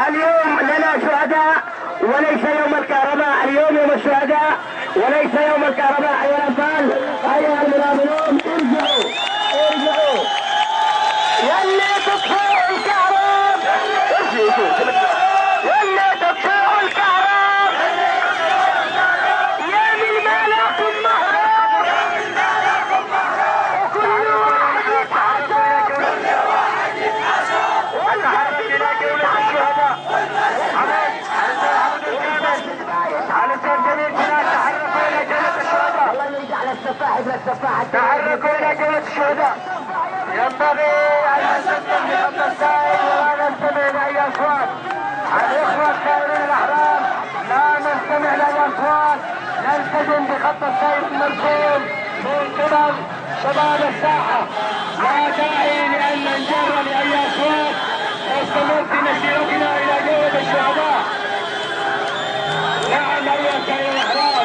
اليوم لنا شهداء وليس يوم الكهرباء، اليوم يوم الشهداء وليس يوم الكهرباء. ايها الابطال، ايها المنافقون، ارجعوا ارجعوا يلي تطفئوا الكهرباء، يلي تطفئوا الكهرباء، يا من مالكم مهرب، وكل واحد يتحاسب، والحرب الى جولة الشهداء. علشان جميع الناس تحركوا الى جولة الشهداء. الله يجعل السفاح الى السفاح. تحركوا الى جولة الشهداء. ينبغي ان نسلم بخط السائل ولا نستمع لاي اصوات. الاخوه السائرين الاحرار لا نستمع لاي اصوات، نلتزم بخط السير المرسوم من قبل شباب الساحه. لا داعي لان ننجر لاي اصوات، نستمر في مسيرتنا الى جولة الشهداء. نعم ايها السائرين الاحرار.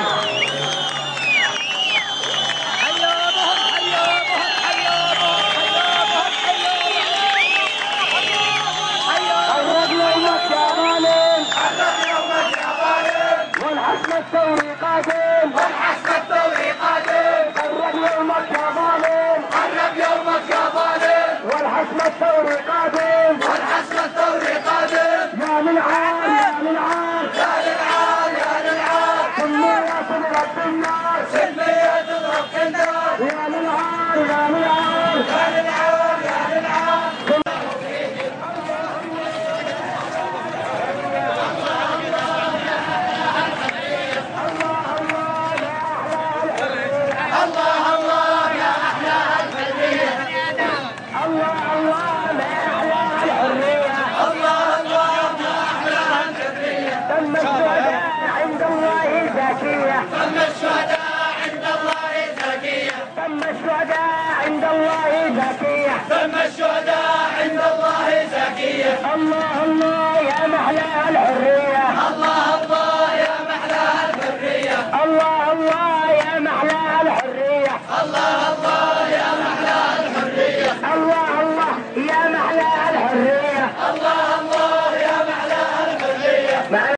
والحسم الثوري قادم، والحسم الثوري قادم، قرب يومك يا ظالم، قرب يومك يا ظالم، والحسم الثوري قادم، والحسم الثوري قادم، يا للعار يا للعار يا للعار يا للعار، سلمية تضرب بالنار، سلمية تضرب بالنار، يا للعار يا للعار يا للعار يا للعار. تم الشهداء عند الله زكية، تم الشهداء عند الله زكية، تم الشهداء عند الله زكية، تم الشهداء عند الله زكية. الله الله